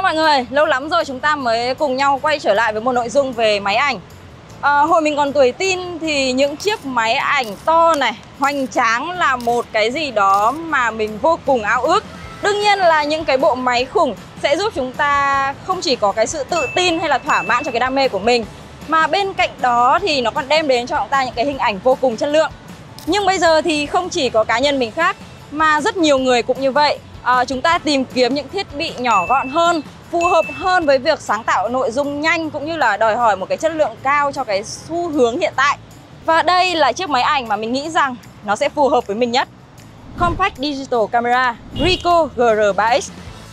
mọi người, lâu lắm rồi chúng ta mới cùng nhau quay trở lại với một nội dung về máy ảnh. Hồi mình còn tuổi teen thì những chiếc máy ảnh to này, hoành tráng là một cái gì đó mà mình vô cùng ao ước. Đương nhiên là những cái bộ máy khủng sẽ giúp chúng ta không chỉ có cái sự tự tin hay là thỏa mãn cho cái đam mê của mình, mà bên cạnh đó thì nó còn đem đến cho chúng ta những cái hình ảnh vô cùng chất lượng. Nhưng bây giờ thì không chỉ có cá nhân mình khác, mà rất nhiều người cũng như vậy. Chúng ta tìm kiếm những thiết bị nhỏ gọn hơn, phù hợp hơn với việc sáng tạo nội dung nhanh, cũng như là đòi hỏi một cái chất lượng cao cho cái xu hướng hiện tại. Và đây là chiếc máy ảnh mà mình nghĩ rằng nó sẽ phù hợp với mình nhất. Compact Digital Camera Ricoh GR3X.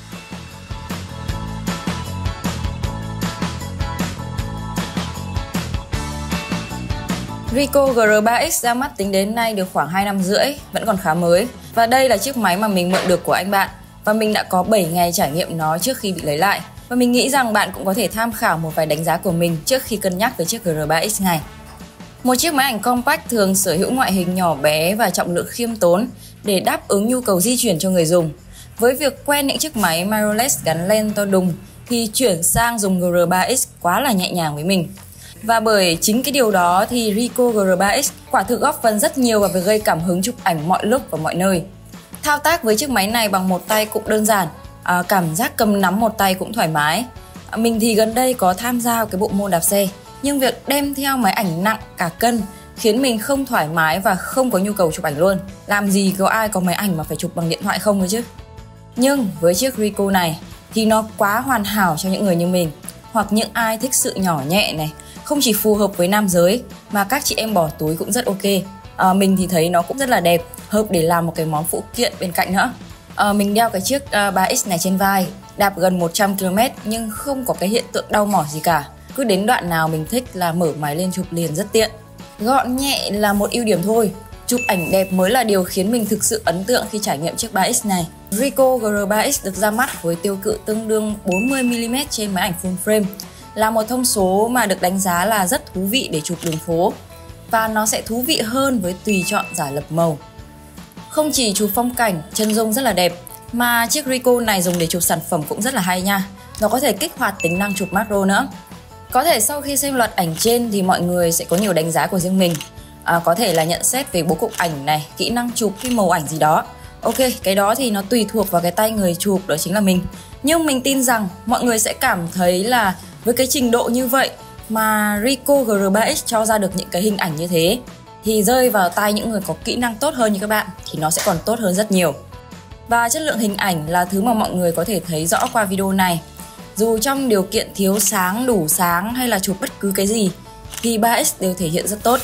Ricoh GR3X ra mắt tính đến nay được khoảng 2 năm rưỡi, vẫn còn khá mới. Và đây là chiếc máy mà mình mượn được của anh bạn. Và mình đã có 7 ngày trải nghiệm nó trước khi bị lấy lại. Và mình nghĩ rằng bạn cũng có thể tham khảo một vài đánh giá của mình trước khi cân nhắc về chiếc GR3X này. Một chiếc máy ảnh compact thường sở hữu ngoại hình nhỏ bé và trọng lượng khiêm tốn để đáp ứng nhu cầu di chuyển cho người dùng. Với việc quen những chiếc máy mirrorless gắn lens to đùng thì chuyển sang dùng GR3X quá là nhẹ nhàng với mình. Và bởi chính cái điều đó thì Ricoh GR3X quả thực góp phần rất nhiều vào việc gây cảm hứng chụp ảnh mọi lúc và mọi nơi. Thao tác với chiếc máy này bằng một tay cũng đơn giản, cảm giác cầm nắm một tay cũng thoải mái. Mình thì gần đây có tham gia cái bộ môn đạp xe, nhưng việc đem theo máy ảnh nặng cả cân khiến mình không thoải mái và không có nhu cầu chụp ảnh luôn. Làm gì có ai có máy ảnh mà phải chụp bằng điện thoại không ấy chứ. Nhưng với chiếc Ricoh này thì nó quá hoàn hảo cho những người như mình, hoặc những ai thích sự nhỏ nhẹ này, không chỉ phù hợp với nam giới mà các chị em bỏ túi cũng rất ok. Mình thì thấy nó cũng rất là đẹp, hợp để làm một cái món phụ kiện bên cạnh nữa. Mình đeo cái chiếc 3X này trên vai, đạp gần 100 km nhưng không có cái hiện tượng đau mỏi gì cả. Cứ đến đoạn nào mình thích là mở máy lên chụp liền rất tiện. Gọn nhẹ là một ưu điểm thôi, chụp ảnh đẹp mới là điều khiến mình thực sự ấn tượng khi trải nghiệm chiếc 3X này. Ricoh GR3X được ra mắt với tiêu cự tương đương 40mm trên máy ảnh full frame, là một thông số mà được đánh giá là rất thú vị để chụp đường phố. Và nó sẽ thú vị hơn với tùy chọn giả lập màu. Không chỉ chụp phong cảnh, chân dung rất là đẹp, mà chiếc Ricoh này dùng để chụp sản phẩm cũng rất là hay nha. Nó có thể kích hoạt tính năng chụp macro nữa. Có thể sau khi xem loạt ảnh trên thì mọi người sẽ có nhiều đánh giá của riêng mình. Có thể là nhận xét về bố cục ảnh này, kỹ năng chụp hay màu ảnh gì đó. Ok, cái đó thì nó tùy thuộc vào cái tay người chụp, đó chính là mình. Nhưng mình tin rằng mọi người sẽ cảm thấy là với cái trình độ như vậy mà Ricoh GR3X cho ra được những cái hình ảnh như thế thì rơi vào tay những người có kỹ năng tốt hơn như các bạn thì nó sẽ còn tốt hơn rất nhiều. Và chất lượng hình ảnh là thứ mà mọi người có thể thấy rõ qua video này. Dù trong điều kiện thiếu sáng, đủ sáng hay là chụp bất cứ cái gì thì 3X đều thể hiện rất tốt.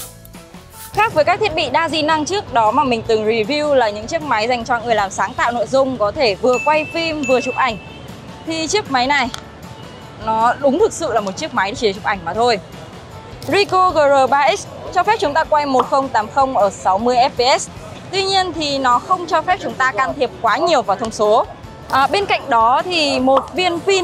Khác với các thiết bị đa di năng trước đó mà mình từng review là những chiếc máy dành cho người làm sáng tạo nội dung có thể vừa quay phim vừa chụp ảnh, thì chiếc máy này nó đúng thực sự là một chiếc máy chỉ để chụp ảnh mà thôi. Ricoh GR3X cho phép chúng ta quay 1080 ở 60 fps. Tuy nhiên thì nó không cho phép chúng ta can thiệp quá nhiều vào thông số. Bên cạnh đó thì một viên pin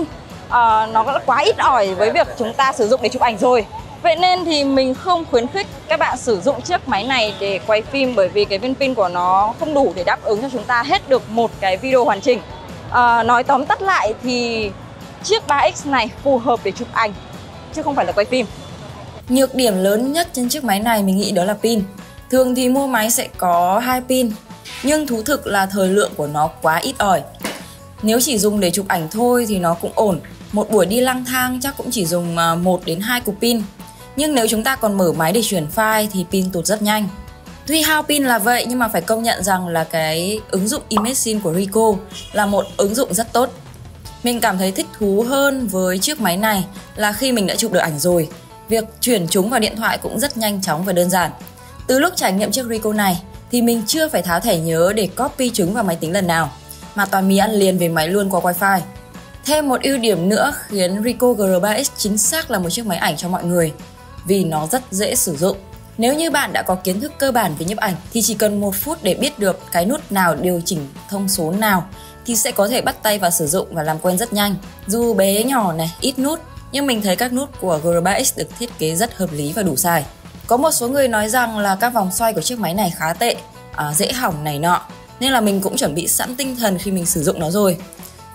nó quá ít ỏi với việc chúng ta sử dụng để chụp ảnh rồi. Vậy nên thì mình không khuyến khích các bạn sử dụng chiếc máy này để quay phim, bởi vì cái viên pin của nó không đủ để đáp ứng cho chúng ta hết được một cái video hoàn chỉnh. Nói tóm tắt lại thì chiếc 3X này phù hợp để chụp ảnh chứ không phải là quay phim. Nhược điểm lớn nhất trên chiếc máy này mình nghĩ đó là pin. Thường thì mua máy sẽ có 2 pin, nhưng thú thực là thời lượng của nó quá ít ỏi. Nếu chỉ dùng để chụp ảnh thôi thì nó cũng ổn. Một buổi đi lang thang chắc cũng chỉ dùng 1 đến 2 cục pin. Nhưng nếu chúng ta còn mở máy để chuyển file thì pin tụt rất nhanh. Tuy hao pin là vậy nhưng mà phải công nhận rằng là cái ứng dụng ImageSync của Ricoh là một ứng dụng rất tốt. Mình cảm thấy thích thú hơn với chiếc máy này là khi mình đã chụp được ảnh rồi, việc chuyển chúng vào điện thoại cũng rất nhanh chóng và đơn giản. Từ lúc trải nghiệm chiếc Ricoh này thì mình chưa phải tháo thẻ nhớ để copy chúng vào máy tính lần nào, mà toàn mì ăn liền về máy luôn qua wifi. Thêm một ưu điểm nữa khiến Ricoh GR3X chính xác là một chiếc máy ảnh cho mọi người, vì nó rất dễ sử dụng. Nếu như bạn đã có kiến thức cơ bản về nhiếp ảnh thì chỉ cần 1 phút để biết được cái nút nào điều chỉnh thông số nào thì sẽ có thể bắt tay vào sử dụng và làm quen rất nhanh. Dù bé nhỏ này, ít nút, nhưng mình thấy các nút của GR3X được thiết kế rất hợp lý và đủ xài. Có một số người nói rằng là các vòng xoay của chiếc máy này khá tệ, dễ hỏng này nọ, nên là mình cũng chuẩn bị sẵn tinh thần khi mình sử dụng nó rồi.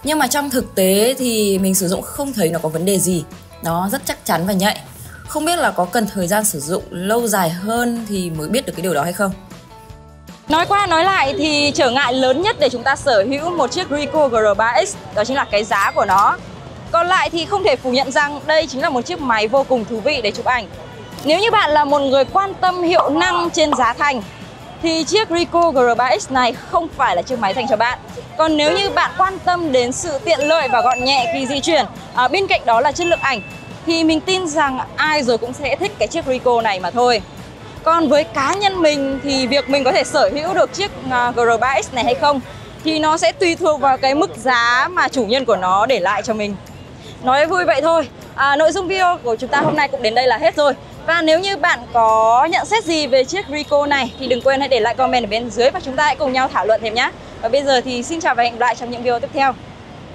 Nhưng mà trong thực tế thì mình sử dụng không thấy nó có vấn đề gì. Nó rất chắc chắn và nhạy. Không biết là có cần thời gian sử dụng lâu dài hơn thì mới biết được cái điều đó hay không? Nói qua nói lại thì trở ngại lớn nhất để chúng ta sở hữu một chiếc Ricoh GR3X đó chính là cái giá của nó. Còn lại thì không thể phủ nhận rằng đây chính là một chiếc máy vô cùng thú vị để chụp ảnh. Nếu như bạn là một người quan tâm hiệu năng trên giá thành thì chiếc Ricoh GR3X này không phải là chiếc máy dành cho bạn. Còn nếu như bạn quan tâm đến sự tiện lợi và gọn nhẹ khi di chuyển, bên cạnh đó là chất lượng ảnh, thì mình tin rằng ai rồi cũng sẽ thích cái chiếc Ricoh này mà thôi. Còn với cá nhân mình thì việc mình có thể sở hữu được chiếc GR3X này hay không thì nó sẽ tùy thuộc vào cái mức giá mà chủ nhân của nó để lại cho mình. Nói vui vậy thôi. Nội dung video của chúng ta hôm nay cũng đến đây là hết rồi. Và nếu như bạn có nhận xét gì về chiếc Ricoh này thì đừng quên hãy để lại comment ở bên dưới và chúng ta hãy cùng nhau thảo luận thêm nhé. Và bây giờ thì xin chào và hẹn gặp lại trong những video tiếp theo.